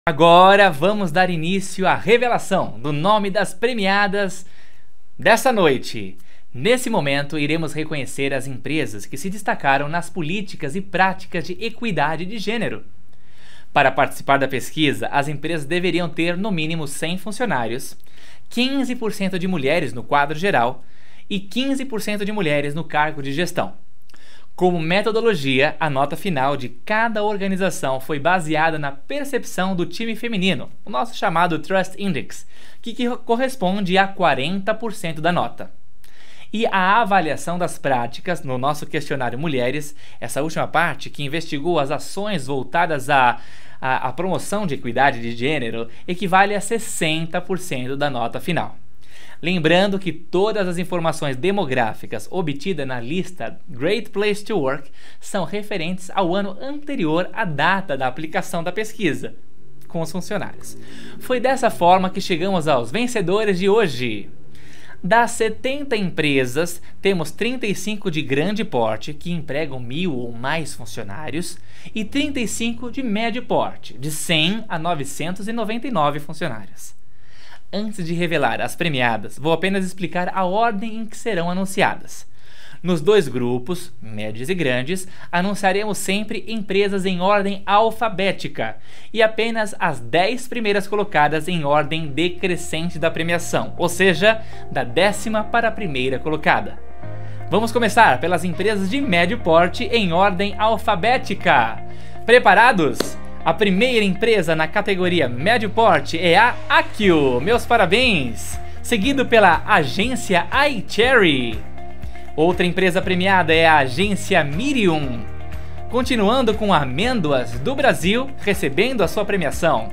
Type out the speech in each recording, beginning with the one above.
Agora vamos dar início à revelação do nome das premiadas dessa noite. Nesse momento, iremos reconhecer as empresas que se destacaram nas políticas e práticas de equidade de gênero. Para participar da pesquisa, as empresas deveriam ter no mínimo 100 funcionários, 15% de mulheres no quadro geral e 15% de mulheres no cargo de gestão. Como metodologia, a nota final de cada organização foi baseada na percepção do time feminino, o nosso chamado Trust Index, que corresponde a 40% da nota. E a avaliação das práticas no nosso questionário Mulheres, essa última parte que investigou as ações voltadas à promoção de equidade de gênero, equivale a 60% da nota final. Lembrando que todas as informações demográficas obtidas na lista Great Place to Work são referentes ao ano anterior à data da aplicação da pesquisa com os funcionários. Foi dessa forma que chegamos aos vencedores de hoje. Das 70 empresas, temos 35 de grande porte, que empregam 1.000 ou mais funcionários, e 35 de médio porte, de 100 a 999 funcionários. Antes de revelar as premiadas, vou apenas explicar a ordem em que serão anunciadas. Nos dois grupos, médios e grandes, anunciaremos sempre empresas em ordem alfabética e apenas as 10 primeiras colocadas em ordem decrescente da premiação, ou seja, da 10ª para a primeira colocada. Vamos começar pelas empresas de médio porte em ordem alfabética. Preparados? A primeira empresa na categoria médio porte é a Akio, meus parabéns! Seguido pela agência iCherry. Outra empresa premiada é a agência Mirium. Continuando com Amêndoas do Brasil, recebendo a sua premiação.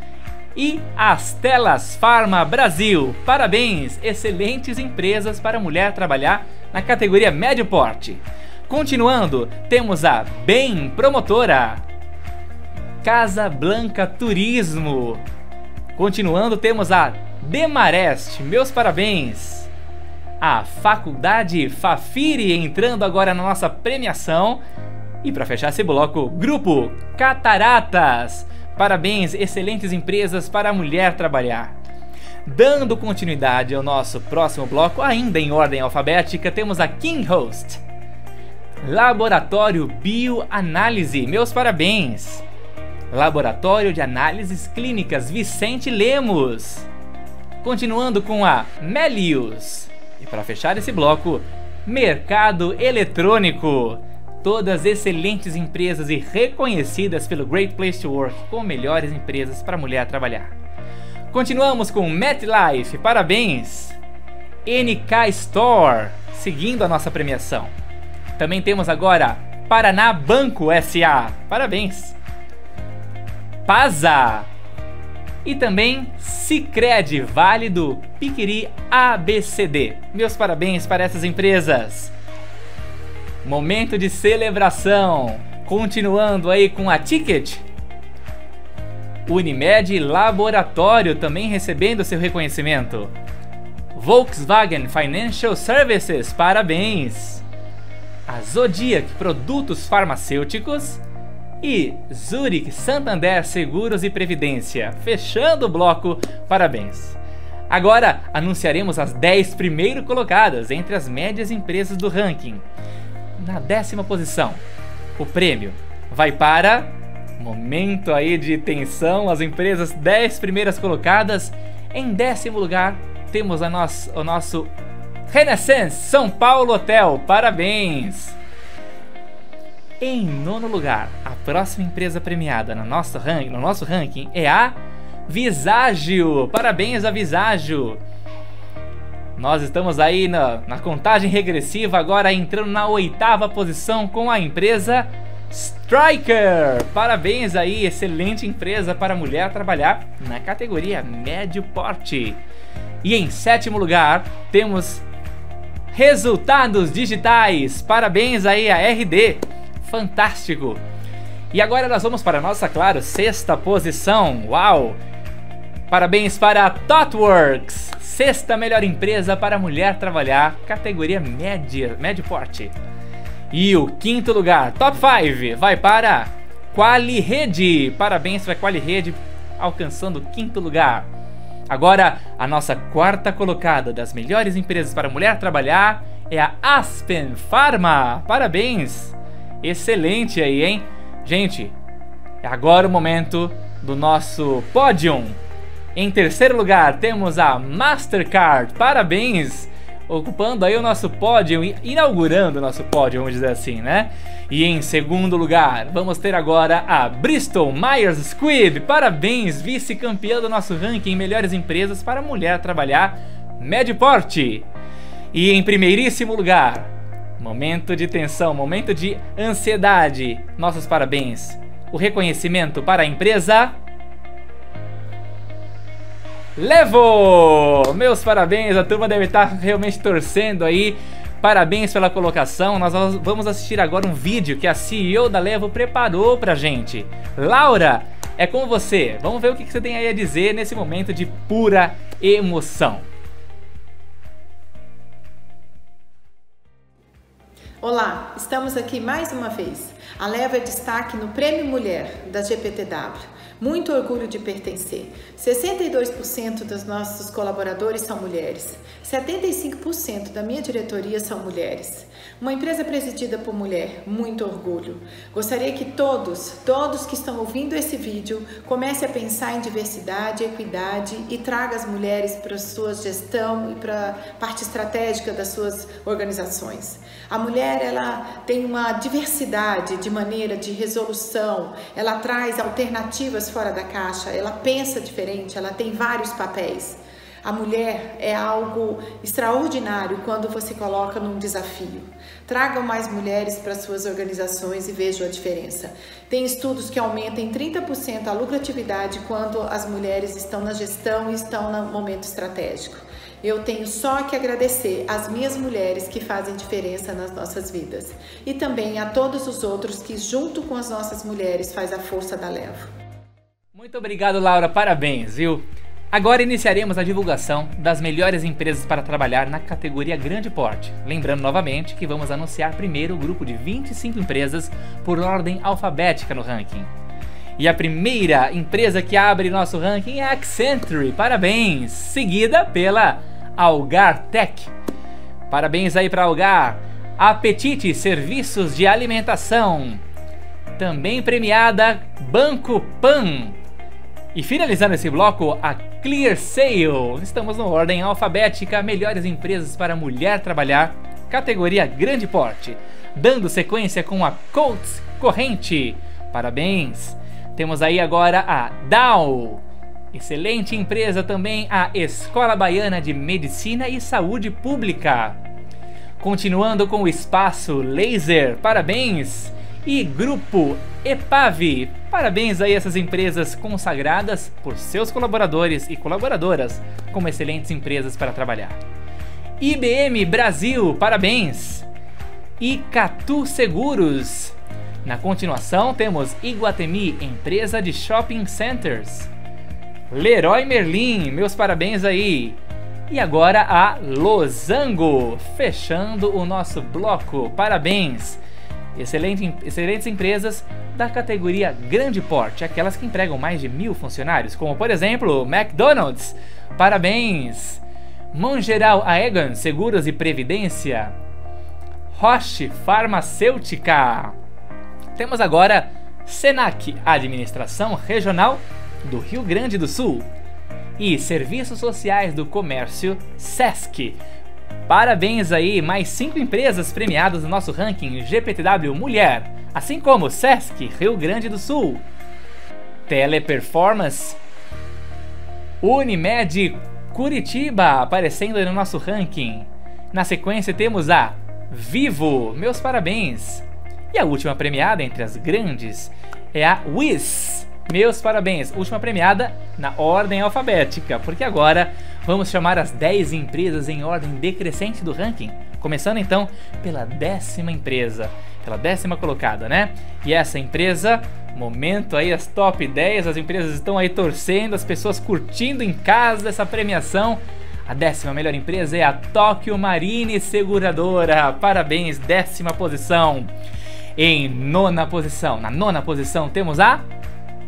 E as Telas Pharma Brasil, parabéns! Excelentes empresas para mulher trabalhar na categoria médio porte. Continuando, temos a Bem Promotora. Casa Blanca Turismo. Continuando, temos a Demarest, meus parabéns. A Faculdade Fafiri entrando agora na nossa premiação. E para fechar esse bloco, Grupo Cataratas. Parabéns, excelentes empresas para a mulher trabalhar. Dando continuidade ao nosso próximo bloco, ainda em ordem alfabética, temos a KingHost. Laboratório Bioanálise, meus parabéns. Laboratório de Análises Clínicas Vicente Lemos. Continuando com a Melius. E para fechar esse bloco, Mercado Eletrônico. Todas excelentes empresas e reconhecidas pelo Great Place to Work como melhores empresas para a mulher trabalhar. Continuamos com MetLife, parabéns. NK Store, seguindo a nossa premiação. Também temos agora Paraná Banco SA, parabéns. Pasa e também Sicredi Vale do Piquiri ABCD. Meus parabéns para essas empresas. Momento de celebração. Continuando aí com a Ticket. Unimed Laboratório também recebendo seu reconhecimento. Volkswagen Financial Services, parabéns. A Zodiac Produtos Farmacêuticos. E Zurich Santander Seguros e Previdência, fechando o bloco, parabéns. Agora anunciaremos as 10 primeiro colocadas entre as médias empresas do ranking. Na 10ª posição, o prêmio vai para, momento aí de tensão, as empresas 10 primeiras colocadas. Em 10º lugar temos o nosso Renaissance São Paulo Hotel, parabéns. Em 9º lugar, a próxima empresa premiada no nosso ranking é a Visagio. Parabéns a Visagio. Nós estamos aí na contagem regressiva, agora entrando na 8ª posição com a empresa Stryker. Parabéns aí, excelente empresa para a mulher trabalhar na categoria médio porte. E em 7º lugar, temos Resultados Digitais. Parabéns aí a RD. Fantástico! E agora nós vamos para a nossa, claro, 6ª posição. Uau! Parabéns para a ThoughtWorks, 6ª melhor empresa para mulher trabalhar, categoria médio porte. E o 5º lugar, top 5, vai para QualiRede. Parabéns para a QualiRede, alcançando o 5º lugar. Agora, a nossa 4ª colocada das melhores empresas para mulher trabalhar é a Aspen Pharma. Parabéns! Excelente aí, hein? Gente, é agora o momento do nosso pódio. Em 3º lugar, temos a Mastercard. Parabéns! Ocupando aí o nosso pódio, inaugurando o nosso pódio, vamos dizer assim, né? E em 2º lugar, vamos ter agora a Bristol Myers Squibb. Parabéns, vice-campeã do nosso ranking Melhores Empresas para Mulher Trabalhar, médio porte. E em 1º lugar, momento de tensão, momento de ansiedade, nossos parabéns. O reconhecimento para a empresa Levo! Meus parabéns, a turma deve estar realmente torcendo aí. Parabéns pela colocação. Nós vamos assistir agora um vídeo que a CEO da Levo preparou pra gente. Laura, é com você. Vamos ver o que você tem aí a dizer nesse momento de pura emoção. Olá, estamos aqui mais uma vez. A Levo é destaque no Prêmio Mulher da GPTW. Muito orgulho de pertencer. 62% dos nossos colaboradores são mulheres. 75% da minha diretoria são mulheres. Uma empresa presidida por mulher, muito orgulho. Gostaria que todos que estão ouvindo esse vídeo comecem a pensar em diversidade, equidade e traga as mulheres para a sua gestão e para a parte estratégica das suas organizações. A mulher, ela tem uma diversidade de maneira de resolução, ela traz alternativas fora da caixa, ela pensa diferente, ela tem vários papéis. A mulher é algo extraordinário quando você coloca num desafio. Tragam mais mulheres para suas organizações e vejam a diferença. Tem estudos que aumentam em 30% a lucratividade quando as mulheres estão na gestão e estão no momento estratégico. Eu tenho só que agradecer às minhas mulheres que fazem diferença nas nossas vidas. E também a todos os outros que, junto com as nossas mulheres, faz a força da Levo. Muito obrigado, Laura. Parabéns, viu? Agora iniciaremos a divulgação das melhores empresas para trabalhar na categoria Grande Porte. Lembrando novamente que vamos anunciar primeiro o grupo de 25 empresas por ordem alfabética no ranking. E a primeira empresa que abre nosso ranking é a Accenture. Parabéns! Seguida pela Algar Tech. Parabéns aí para Algar. Apetite Serviços de Alimentação. Também premiada Banco Pan. E finalizando esse bloco, a ClearSale. Estamos na ordem alfabética, melhores empresas para mulher trabalhar, categoria Grande Porte. Dando sequência com a Coats Corrente. Parabéns! Temos aí agora a Dow. Excelente empresa também, a Escola Baiana de Medicina e Saúde Pública. Continuando com o Espaço Laser. Parabéns! E Grupo EPAV. Parabéns aí a essas empresas consagradas por seus colaboradores e colaboradoras como excelentes empresas para trabalhar. IBM Brasil, parabéns! E Catu Seguros. Na continuação temos Iguatemi, empresa de shopping centers. Leroy Merlin, meus parabéns aí! E agora a Losango, fechando o nosso bloco. Parabéns! Excelentes empresas da categoria Grande Porte, aquelas que empregam mais de 1000 funcionários, como por exemplo McDonald's. Parabéns! Mongeral Aegon Seguros e Previdência. Roche Farmacêutica. Temos agora Senac Administração Regional do Rio Grande do Sul e Serviços Sociais do Comércio SESC. Parabéns aí, mais 5 empresas premiadas no nosso ranking GPTW Mulher, assim como SESC Rio Grande do Sul, Teleperformance, Unimed Curitiba aparecendo aí no nosso ranking. Na sequência temos a Vivo, meus parabéns. E a última premiada entre as grandes é a Wiz. Meus parabéns, última premiada na ordem alfabética, porque agora vamos chamar as 10 empresas em ordem decrescente do ranking, começando então pela 10ª empresa, pela 10ª colocada, né? E essa empresa, momento aí, as top 10, as empresas estão aí torcendo, as pessoas curtindo em casa essa premiação. A 10ª melhor empresa é a Tokio Marine Seguradora, parabéns, 10ª posição. Em nona posição, na nona posição temos a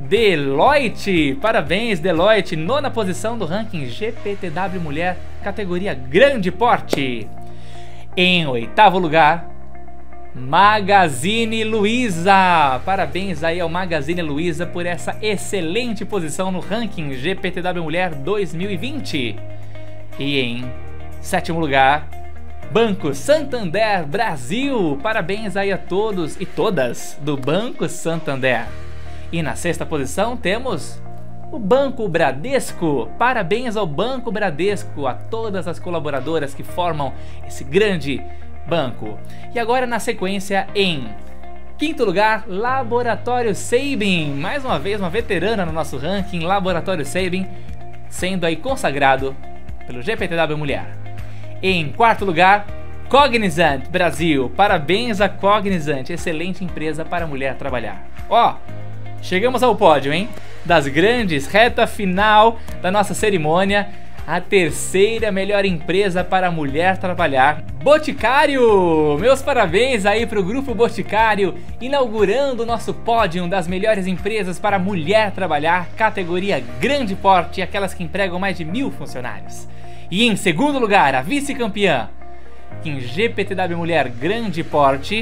Deloitte. Parabéns, Deloitte, nona posição do ranking GPTW Mulher, categoria grande porte. Em oitavo lugar, Magazine Luiza. Parabéns aí ao Magazine Luiza por essa excelente posição no ranking GPTW Mulher 2020. E em sétimo lugar, Banco Santander Brasil. Parabéns aí a todos e todas do Banco Santander. E na sexta posição temos o Banco Bradesco. Parabéns ao Banco Bradesco, a todas as colaboradoras que formam esse grande banco. E agora na sequência, em quinto lugar, Laboratório Sabin. Mais uma vez uma veterana no nosso ranking, Laboratório Sabin, sendo aí consagrado pelo GPTW Mulher. Em quarto lugar, Cognizant Brasil. Parabéns a Cognizant, excelente empresa para a mulher trabalhar. Ó, chegamos ao pódio, hein? Das grandes, reta final da nossa cerimônia, a terceira melhor empresa para a mulher trabalhar, Boticário! Meus parabéns aí para o Grupo Boticário, inaugurando o nosso pódio das melhores empresas para a mulher trabalhar, categoria grande porte, aquelas que empregam mais de 1000 funcionários. E em segundo lugar, a vice-campeã em GPTW Mulher grande porte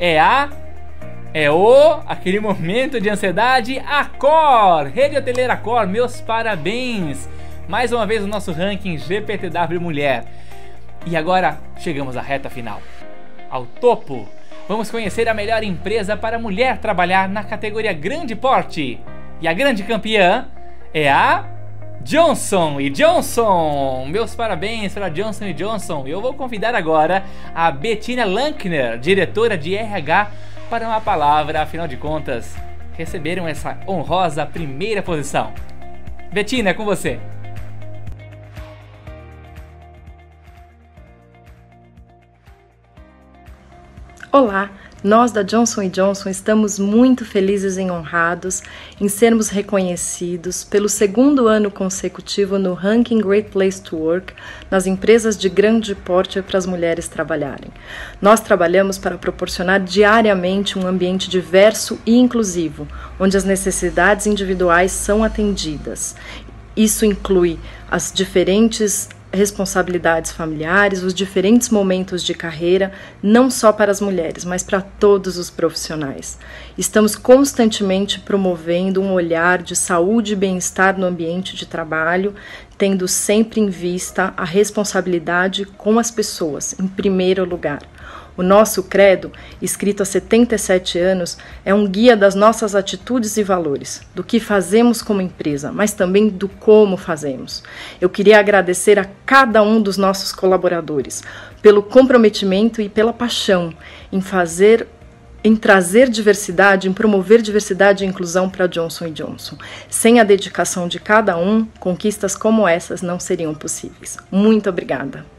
aquele momento de ansiedade, Accor, Rede Hoteleira Accor, meus parabéns! Mais uma vez o nosso ranking GPTW Mulher. E agora chegamos à reta final, ao topo. Vamos conhecer a melhor empresa para mulher trabalhar na categoria grande porte. E a grande campeã é a Johnson & Johnson. Meus parabéns para Johnson & Johnson. Eu vou convidar agora a Bettina Lankner, diretora de RH, para uma palavra. Afinal de contas, receberam essa honrosa primeira posição. Bettina, é com você. Olá, nós da Johnson & Johnson estamos muito felizes e honrados em sermos reconhecidos pelo segundo ano consecutivo no ranking Great Place to Work nas empresas de grande porte para as mulheres trabalharem. Nós trabalhamos para proporcionar diariamente um ambiente diverso e inclusivo, onde as necessidades individuais são atendidas. Isso inclui as diferentes responsabilidades familiares, os diferentes momentos de carreira, não só para as mulheres, mas para todos os profissionais. Estamos constantemente promovendo um olhar de saúde e bem-estar no ambiente de trabalho, tendo sempre em vista a responsabilidade com as pessoas, em primeiro lugar. O nosso credo, escrito há 77 anos, é um guia das nossas atitudes e valores, do que fazemos como empresa, mas também do como fazemos. Eu queria agradecer a cada um dos nossos colaboradores pelo comprometimento e pela paixão em trazer diversidade, em promover diversidade e inclusão para a Johnson & Johnson. Sem a dedicação de cada um, conquistas como essas não seriam possíveis. Muito obrigada!